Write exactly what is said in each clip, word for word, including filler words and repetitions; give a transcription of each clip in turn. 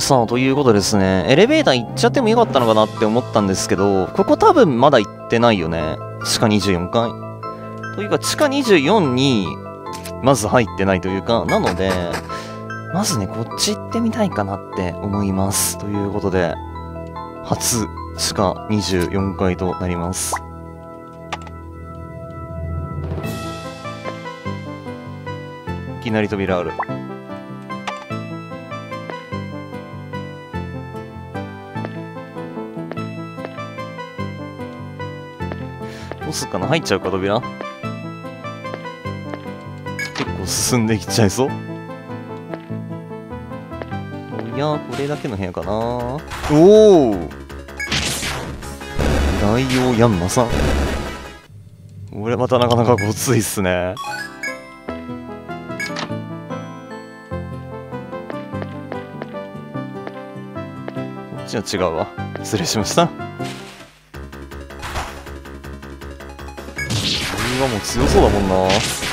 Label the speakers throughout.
Speaker 1: さあ、ということでですね、エレベーター行っちゃってもよかったのかなって思ったんですけど、ここ多分まだ行ってないよね。地下にじゅうよんかい。というか、地下にじゅうよんに、まず入ってないというか、なので、まずね、こっち行ってみたいかなって思います。ということで、初、地下にじゅうよんかいとなります。いきなり扉ある。どうすっかな、入っちゃうか、扉。結構進んできちゃいそう。いやー、これだけの部屋かな。おお、大王ヤンマさん。これまたなかなかごついっすね。こっちは違うわ。失礼しました。うわ、もう強そうだもんな。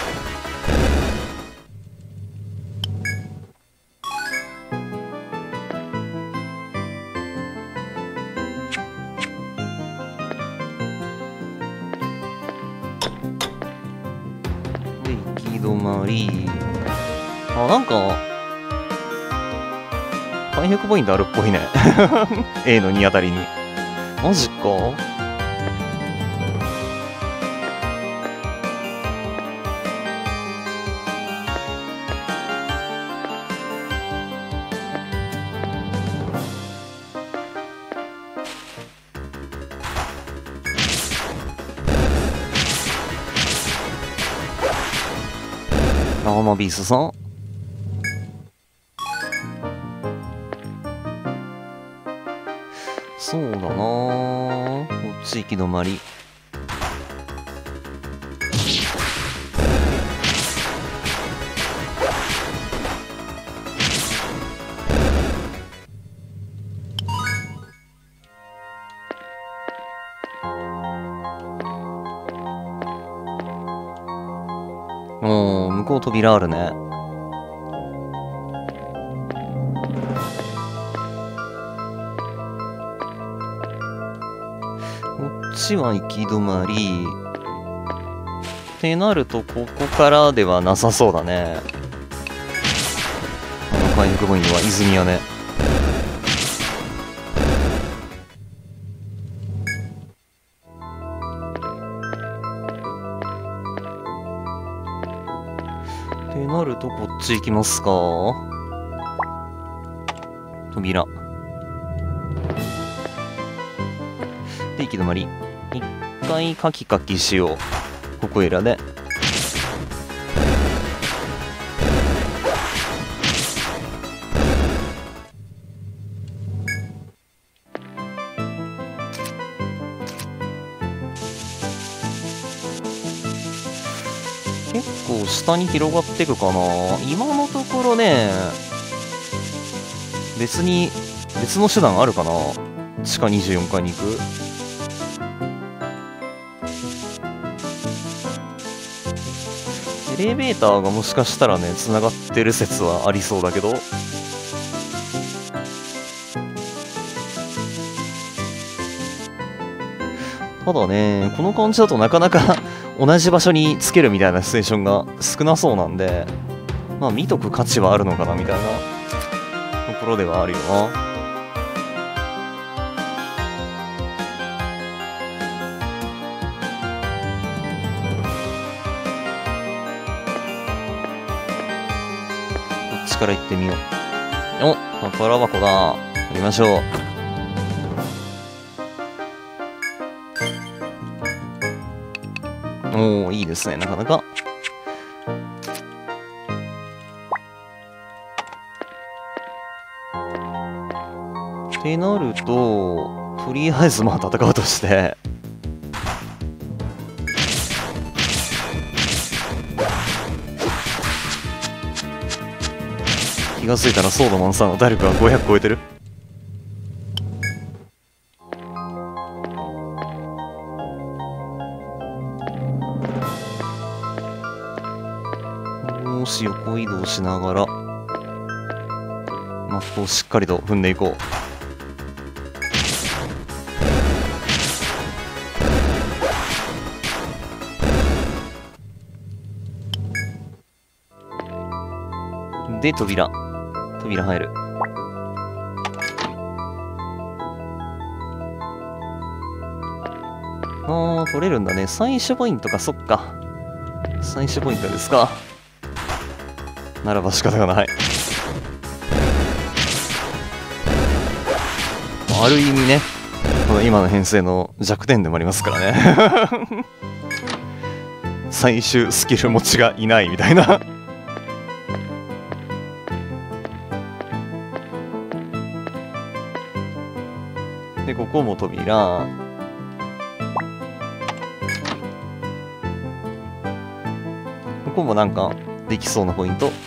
Speaker 1: で、行き止まり。あ、なんか、回復ポイントあるっぽいね。A のにあたりに。マジか。ラーマビースさん。そうだなー、こっち行き止まり。おー、向こう扉あるね。こっちは行き止まり。ってなると、ここからではなさそうだね。あの回復ポイントは泉屋ね。ってなると、こっち行きますか。扉。で、行き止まり。一回カキカキしよう。ここいらで。結構下に広がってくかな。今のところね、別に、別の手段あるかな。地下にじゅうよんかいに行く。エレベーターがもしかしたらね、繋がってる説はありそうだけど。ただね、この感じだとなかなか同じ場所につけるみたいなシチュエーションが少なそうなんで、まあ見とく価値はあるのかなみたいなところではあるよな。こっちから行ってみよう。お、宝箱だ。取りましょう。おー、いいですね、なかなか。ってなると、とりあえずまあ戦うとして、気がついたらソードマンさんの体力がごひゃく超えてる。よし、横移動しながら。 マップをしっかりと踏んでいこう。で、扉。扉入る。あー、取れるんだね。最初ポイントか、そっか。最初ポイントですか。ならば仕方がない。ある意味ね、この今の編成の弱点でもありますからね。最終スキル持ちがいないみたいな。で、ここも扉。ここもなんかできそうなポイント。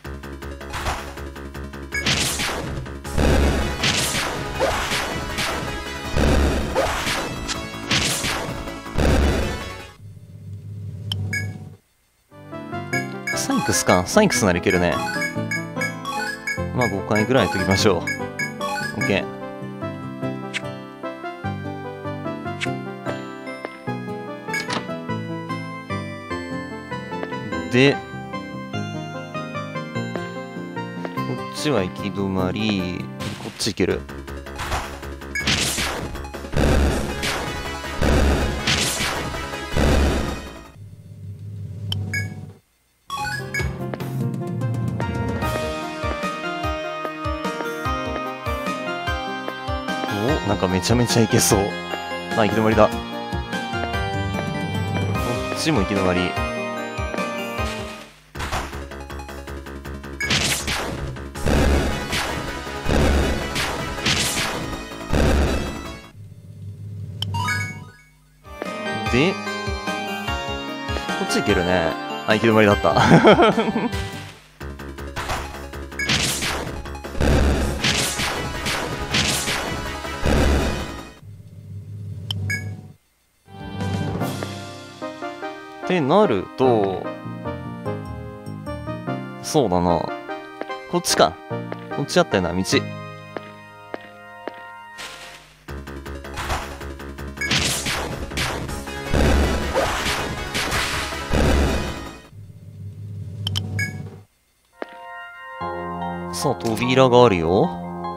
Speaker 1: サイクスか。サイクスならいけるね。まあごかいぐらいやっときましょう。OK。で、こっちは行き止まり、こっち行ける。お、なんかめちゃめちゃ行けそう。あ、行き止まりだ。こっちも行き止まり。で、こっち行けるね。あ、行き止まりだった。ってなると、そうだな。こっちか。こっちあったよな、道。さあ、扉があるよ。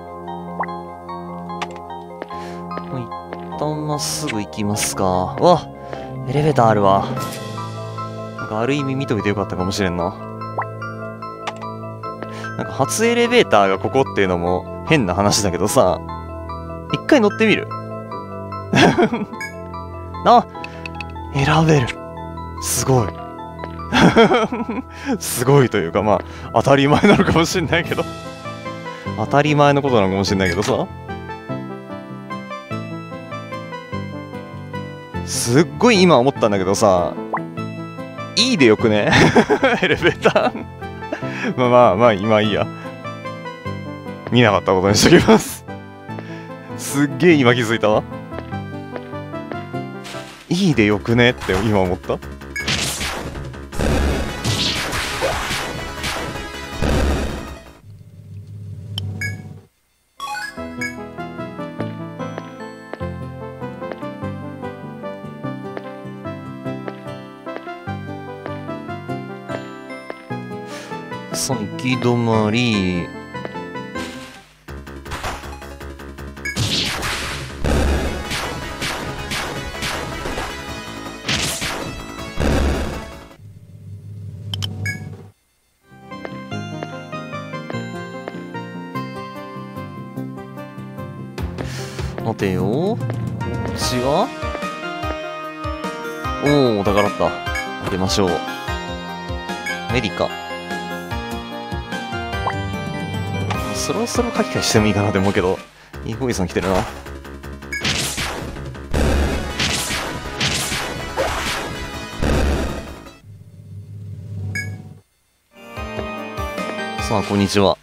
Speaker 1: 一旦まっすぐ行きますか。わ、エレベーターあるわ。なんかある意味見といてよかったかもしれんな。なんか初エレベーターがここっていうのも変な話だけどさ、一回乗ってみる。あ、選べる。すごい。すごいというか、まあ、当たり前なのかもしれないけど。当たり前のことなのかもしれないけどさ。すっごい今思ったんだけどさ、いいでよくね。エレベーター。まあまあまあ、今いいや。見なかったことにしときます。すっげえ今気づいたわ。いいでよくねって今思った。さあ、行き止まり。待てよ。こっちはおお、だからった。開けましょう。メディカ。そろそろ書き換えしてもいいかなって思うけど、イーフォーイさん来てるな。さあ、こんにちは。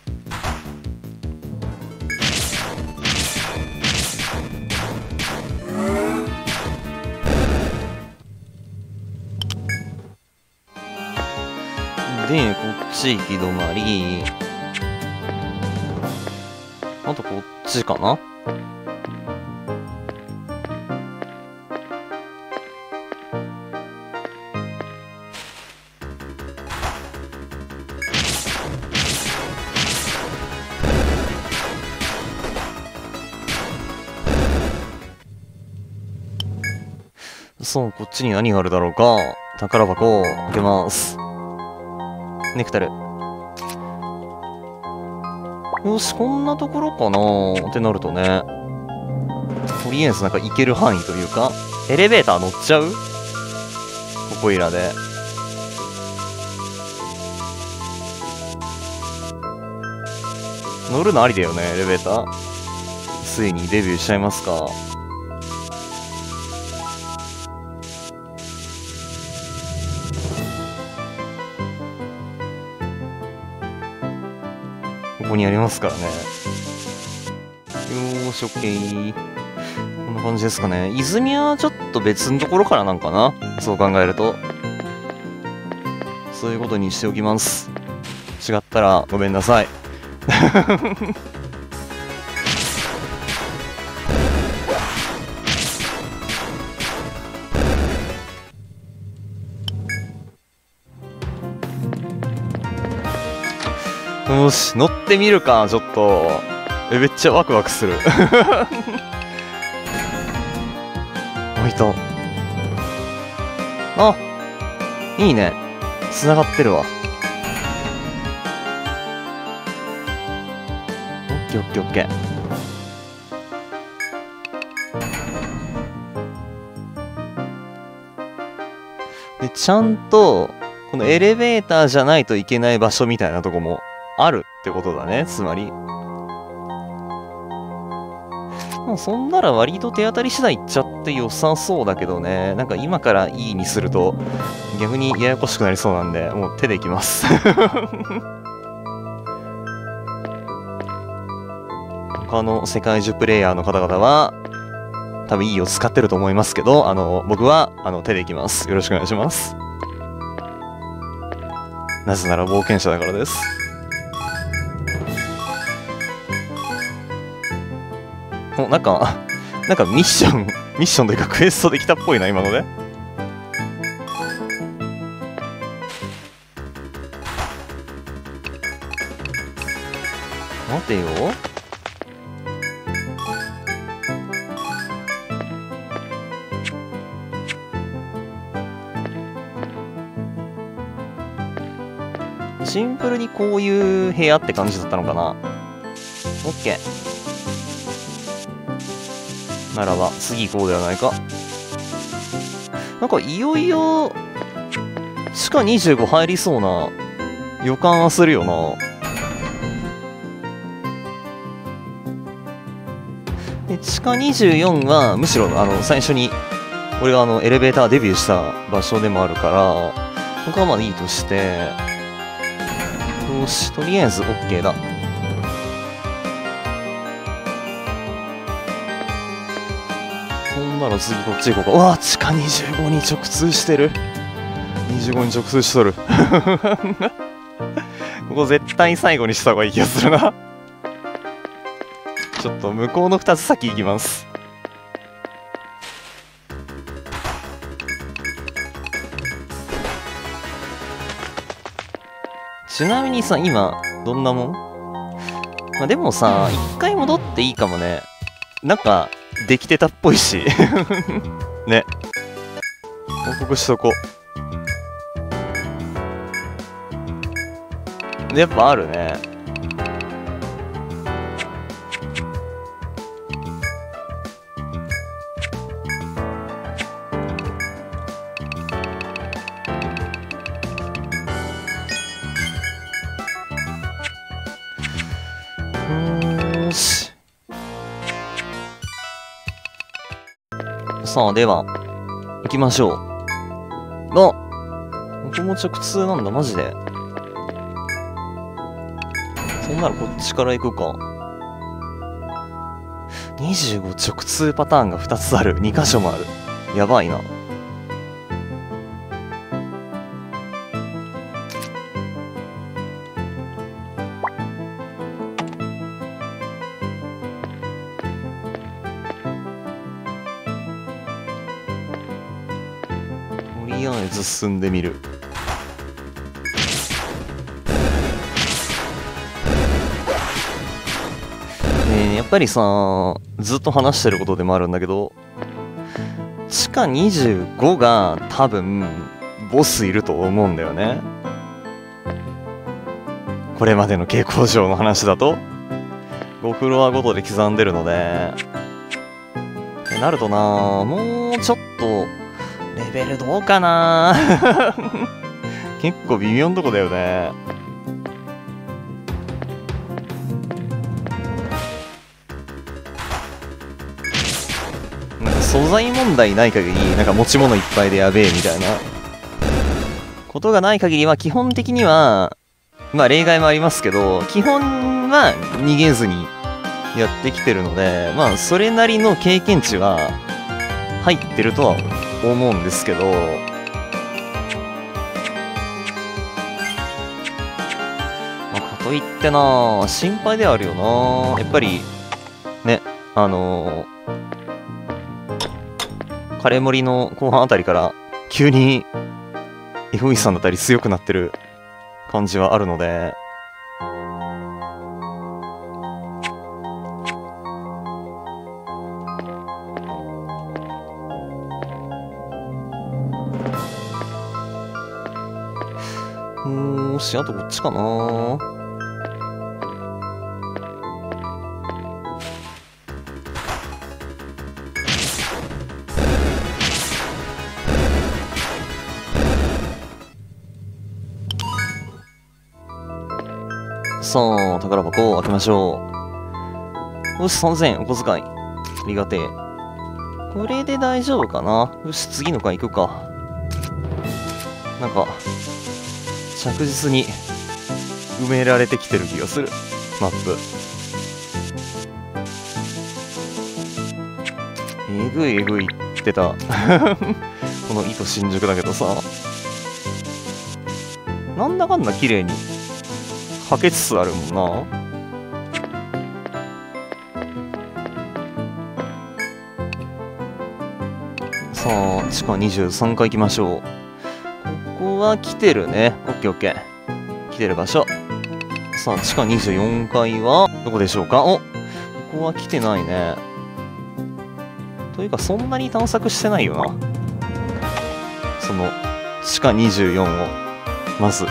Speaker 1: で、こっち行き止まり。 あとこっちかな。そう、こっちに何があるだろうか。宝箱を開けます。ネクタル。よし、こんなところかなってなるとね。とりあえずなんか行ける範囲というか、エレベーター乗っちゃう？ここいらで。乗るのありだよね、エレベーター。ついにデビューしちゃいますか。ここにありますからね。よーし、オッケー。こんな感じですかね。泉はちょっと別のところからなんかな。そう考えると。そういうことにしておきます。違ったらごめんなさい。よし、乗ってみるか、ちょっと。え、めっちゃワクワクする。あ、いた。あ、いいね。繋がってるわ。オッケーオッケーオッケー。で、ちゃんと、このエレベーターじゃないといけない場所みたいなとこもあるってことだね、つまり。もうそんなら割と手当たり次第行っちゃって良さそうだけどね。なんか今からいいにすると逆にややこしくなりそうなんで、もう手で行きます。他の世界中プレイヤーの方々は多分いいを使ってると思いますけど、あの、僕はあの手で行きます。よろしくお願いします。なぜなら冒険者だからです。お、なんか、なんかミッション、ミッションというかクエストできたっぽいな、今ので。待てよ。シンプルにこういう部屋って感じだったのかな。オッケー。ならば、次行こうではないか。なんか、いよいよ、地下にじゅうご入りそうな予感はするよな。で、地下にじゅうよんは、むしろ、あの、最初に、俺があの、エレベーターデビューした場所でもあるから、ここはまだいいとして、よし、とりあえず OK だ。そんなら次こっち行こうか。うわ、地下にじゅうごに直通してる。にじゅうごに直通しとる。ここ絶対最後にした方がいい気がするな。ちょっと向こうのふたつ先行きます。ちなみにさ、今、どんなもん？まあ、でもさ、一回戻っていいかもね。なんか、できてたっぽいし。ね。報告しとこう。やっぱあるね。よーし。さあ、では、行きましょう。あ、ここも直通なんだ、マジで。そんならこっちから行くか。にじゅうご直通パターンがふたつある。に箇所もある。やばいな。 りあえず進んでみる。ね、やっぱりさ、ずっと話してることでもあるんだけど、地下にじゅうごが多分ボスいると思うんだよね。これまでの傾向上の話だとごフロアごとで刻んでるので、ってなるとな、もうちょっとレベルどうかな結構微妙なとこだよね。なんか素材問題ない限り、なんか持ち物いっぱいでやべえみたいなことがない限りは基本的には、まあ例外もありますけど、基本は逃げずにやってきてるので、まあそれなりの経験値は入ってるとは思うんですけど、まあ、かといってな、心配ではあるよな。やっぱりね、あのー、カレー盛りの後半あたりから急に エフオーイー さんだったり強くなってる感じはあるので、よーし、あとこっちかな。さあ、宝箱を開けましょう。よし、さんぜんえんお小遣い。ありがてえ。これで大丈夫かな。よし、次の回行くか。なんか、着実に埋められてきてる気がする。マップ。えぐいえぐいってた。この糸新宿だけどさ。なんだかんだ綺麗にはけつつあるもんな。さあ、地下にじゅうさんかい行きましょう。ここは来てるね。オッケーオッケー。来てる場所。さあ、地下にじゅうよんかいは、どこでしょうか。お、ここは来てないね。というか、そんなに探索してないよな。その、地下にじゅうよんを、まず。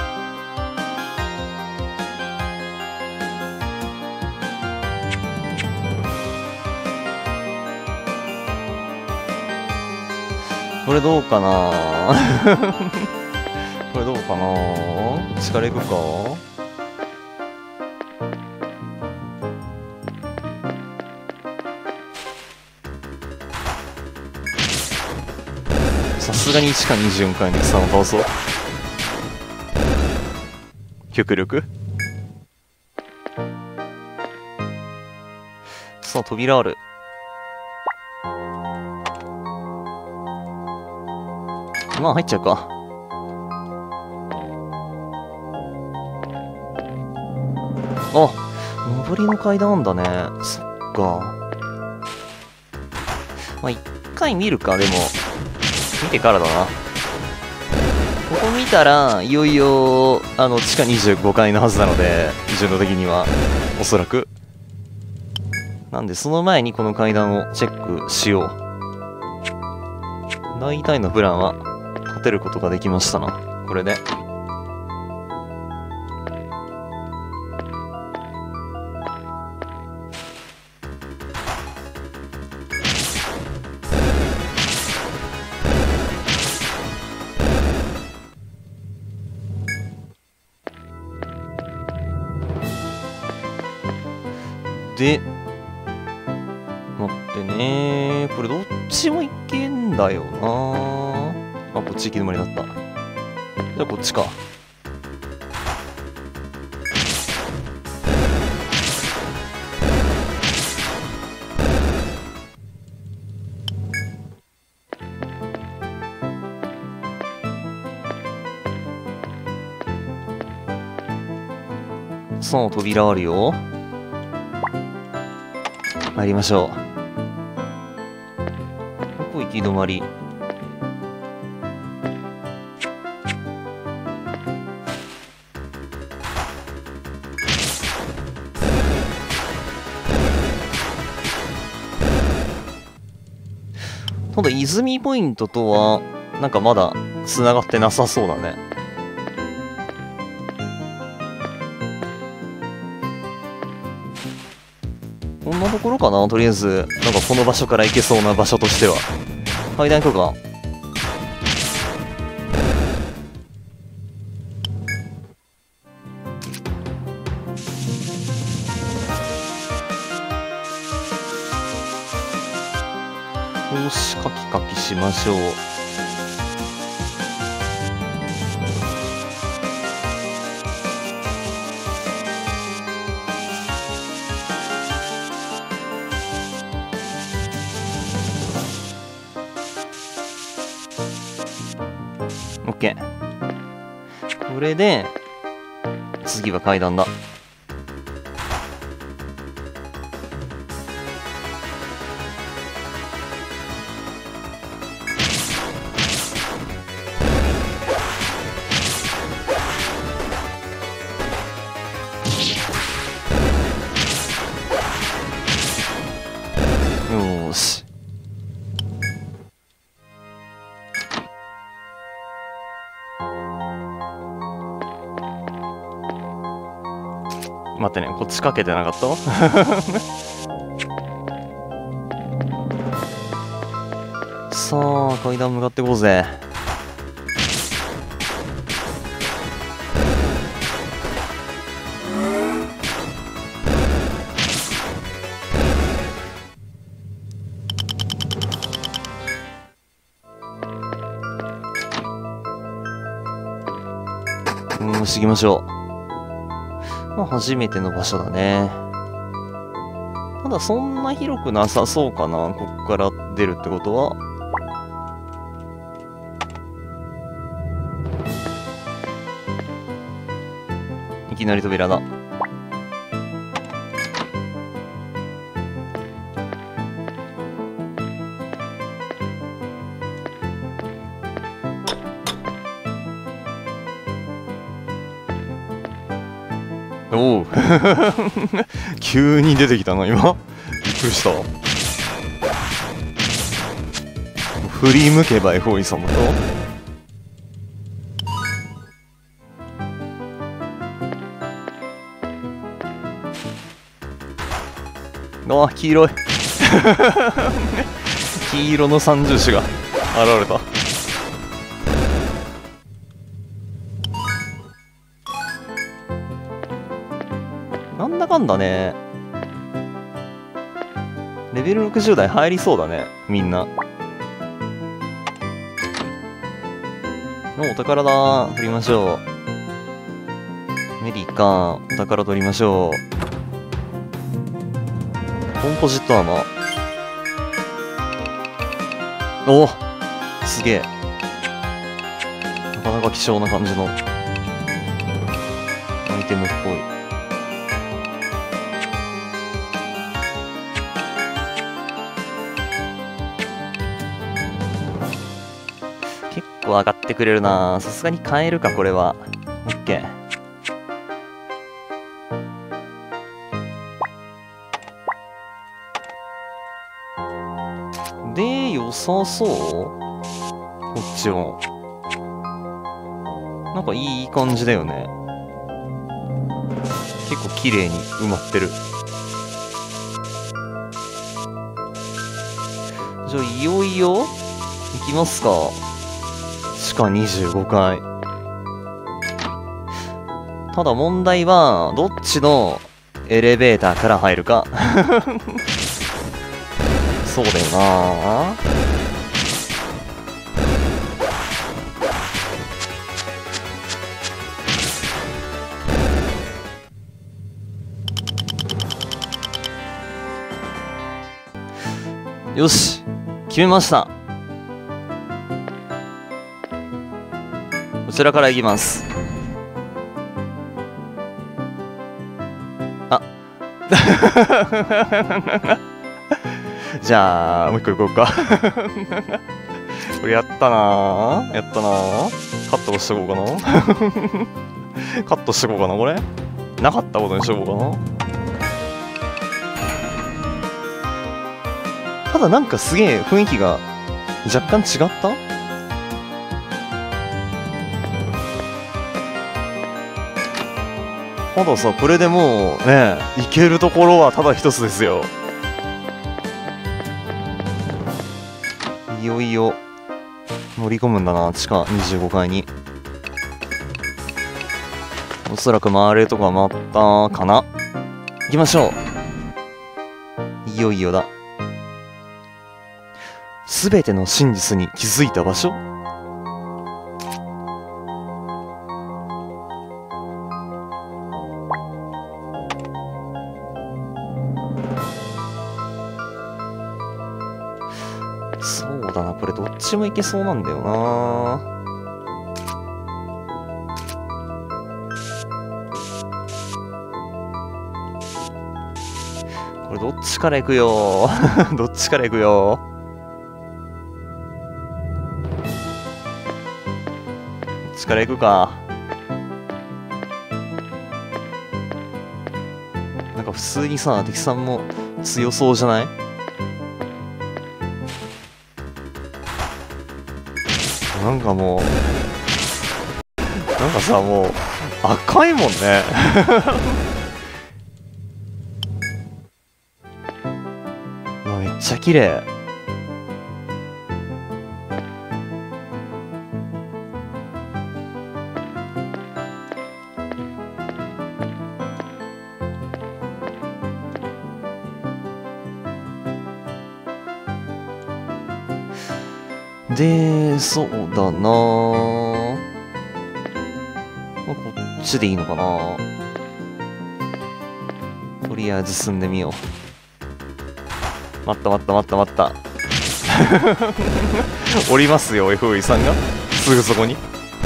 Speaker 1: これどうかなこれどうかな。こっちから行くか。さすがに地下にじゅうよんかいの草を倒そう。極力。さあ、扉ある。まあ入っちゃうか。あ、上りの階段だね。そっか。まあ一回見るか、でも。見てからだな。ここ見たら、いよいよ、あの、地下にじゅうごかいのはずなので、順路的には、おそらく。なんで、その前にこの階段をチェックしよう。大体のプランは、立てることができましたな。これで。で、待ってねー。これどっちもいけんだよなー。あ、こっち行き止まりだった。じゃあこっちか。さあ、扉あるよ。参りましょう。ここ行き止まり。 ただ、泉ポイントとは、なんかまだ繋がってなさそうだね。こんなところかな、とりあえず。なんかこの場所から行けそうな場所としては。階段行こうか。よし、カキカキしましょう。オッケー。これで、次は階段だ。よーし。待ってね、こっちかけてなかったさあ、階段向かっていこうぜ。よし、行きましょう。まあ、初めての場所だね。ただ、そんな広くなさそうかな。こっから出るってことは。いきなり扉だ。おう急に出てきたな、今。びっくりした。振り向けばエフォーイ様と。ああ、黄色い。黄色の三重視が現れた。なんだかんだね。レベルろくじゅう台入りそうだね、みんな。お、お宝だ。取りましょう。メリカ、お宝取りましょう。コンポジットアーマー。お、すげえ。なかなか希少な感じのアイテムっぽい。結構上がってくれるな。さすがに買えるか、これは。オッケー。で、良さそうこっちも。なんかいい感じだよね。結構綺麗に埋まってる。じゃあ、いよいよ、行きますか。地下にじゅうごかい。ただ問題は、どっちのエレベーターから入るか。そうだよな。よし、決めました。こちらから行きます。あじゃあ、もう一個行こうか。これやったなー。やったなー。カットしとこうかな。カットしとこうかな、これ。なかったことにしとこうかな。ただなんかすげえ雰囲気が若干違った？たださ、これでもうね、行けるところはただ一つですよ。いよいよ乗り込むんだな、地下にじゅうごかいに。おそらく回れるとこは回ったかな。行きましょう。いよいよだ。すべての真実に気づいた場所？そうだな、これどっちもいけそうなんだよな。これどっちから行くよどっちから行くよ。どっちから行くか。なんか普通にさ、敵さんも強そうじゃない？なんかもうなんかさ、もう赤いもんねうわ、めっちゃ綺麗。で、そうだなぁ。まあ、こっちでいいのかな。とりあえず進んでみよう。待った待った待った待った。降りますよ、エフオーイー さんが。すぐそこに。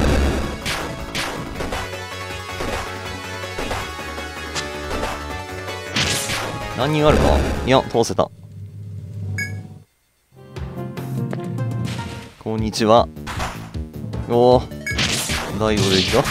Speaker 1: 何人あるか？いや、通せた。こんにちは。おお、大丈夫できた？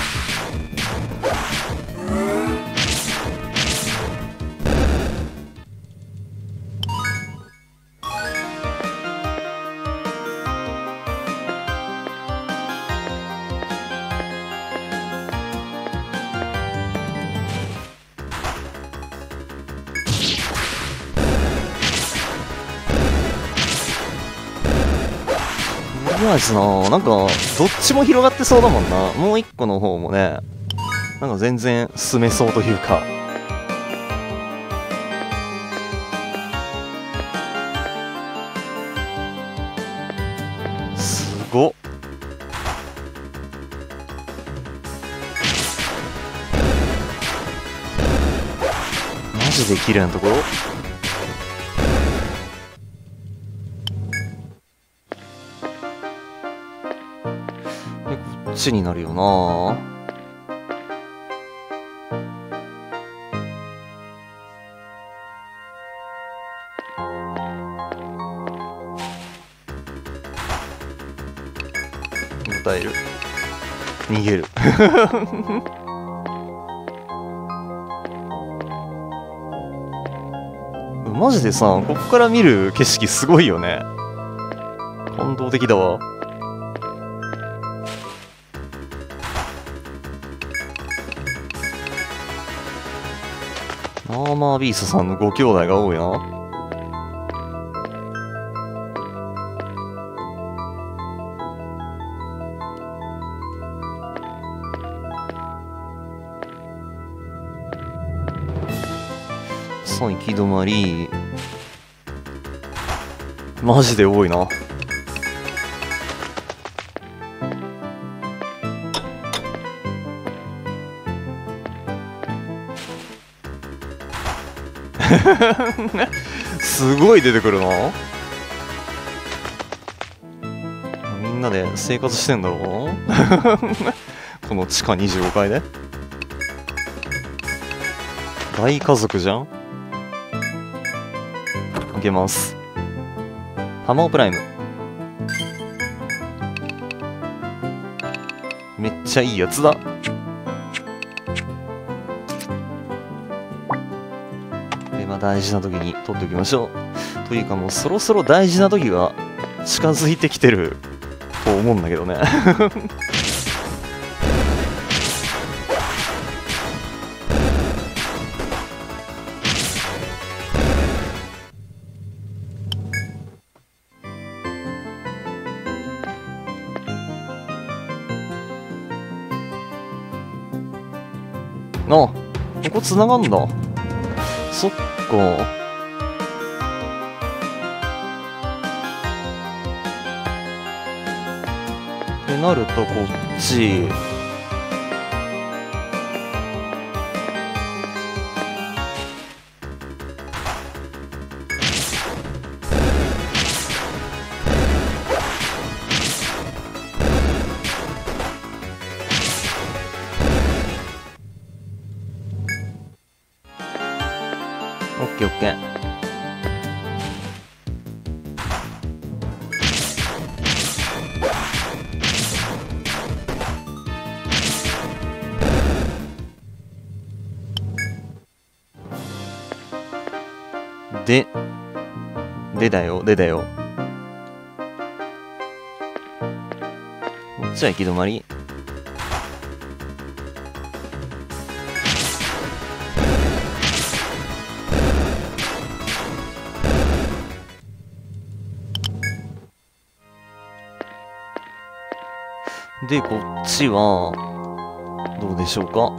Speaker 1: とりあえずな、なんか、どっちも広がってそうだもんな。もう一個の方もね、なんか全然進めそうというか。すごっ。マジで綺麗なところ？こっちになるよな。答える。逃げる。マジでさ、ここから見る景色すごいよね。感動的だわ。アーマービーストさんのご兄弟が多いな。さあ、行き止まり。マジで多いな。すごい出てくるな。みんなで生活してんだろうな。この地下にじゅうごかいで。大家族じゃん。開けます。タマオプライム。めっちゃいいやつだ。これは大事な時に取っておきましょう。というかもうそろそろ大事な時が近づいてきてると思うんだけどね。あ、ここ繋がんだ。そっか。ってなるとこっち。オッケーオッケー。で、でだよ、でだよ。こっちは行き止まり。で、こっちは、どうでしょうか。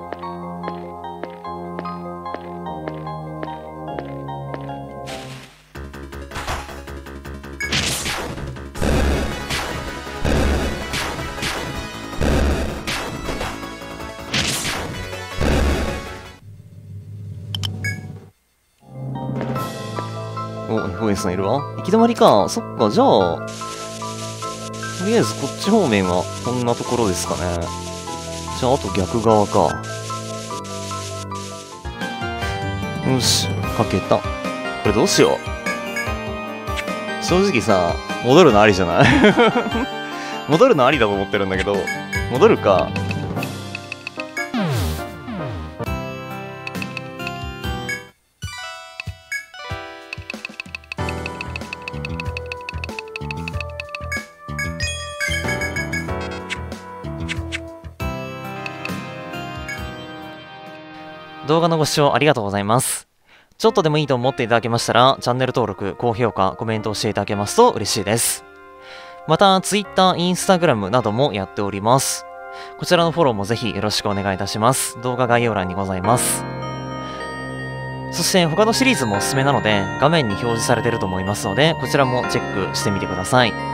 Speaker 1: お、エフエス さんいるわ。行き止まりか。そっか、じゃあ、とりあえずこっち方面はこんなところですかね。じゃあ、あと逆側か。よし、かけた。これどうしよう。正直さ、戻るのありじゃない？戻るのありだと思ってるんだけど、戻るか。動画のご視聴ありがとうございます。ちょっとでもいいと思っていただけましたら、チャンネル登録、高評価、コメントをしていただけますと嬉しいです。また、Twitter、Instagram などもやっております。こちらのフォローもぜひよろしくお願いいたします。動画概要欄にございます。そして他のシリーズもおすすめなので、画面に表示されていると思いますので、こちらもチェックしてみてください。